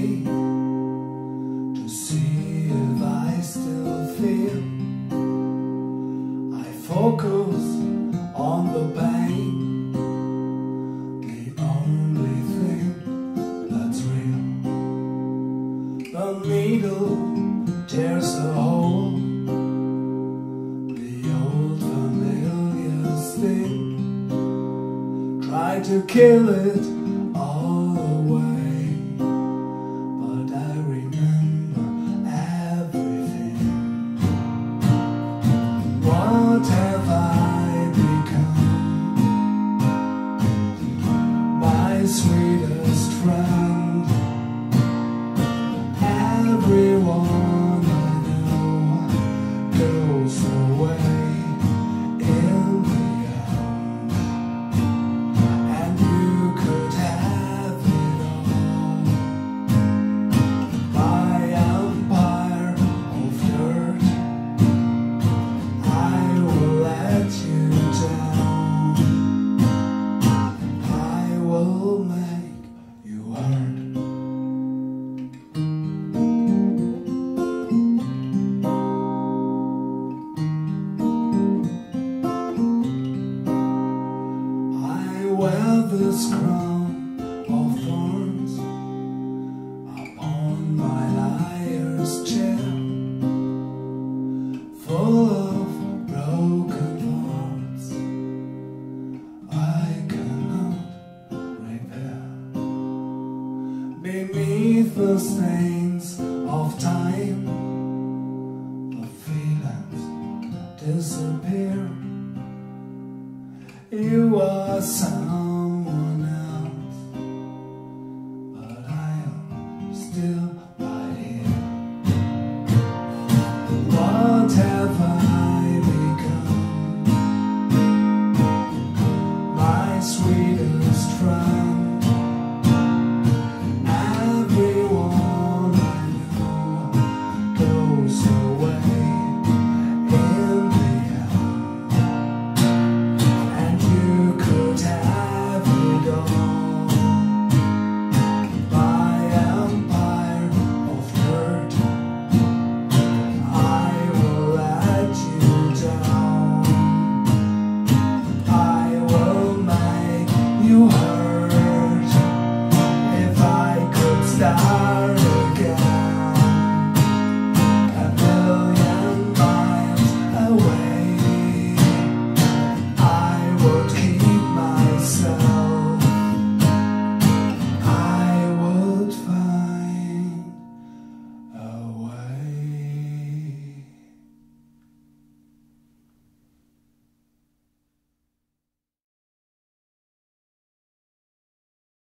to see if I still feel. I focus on the pain, the only thing that's real. The needle tears a hole, the old familiar sting. Try to kill it all away, but I remember everything. What have I become? My sweetest friend. Everyone I know goes away in the end, and you could have it all. My empire of dirt, I will let you down. I will make you hurt. Wear this crown of thorns upon my liar's chair, full of broken thoughts I cannot repair. Beneath the stains of time, the feelings disappear. You are sound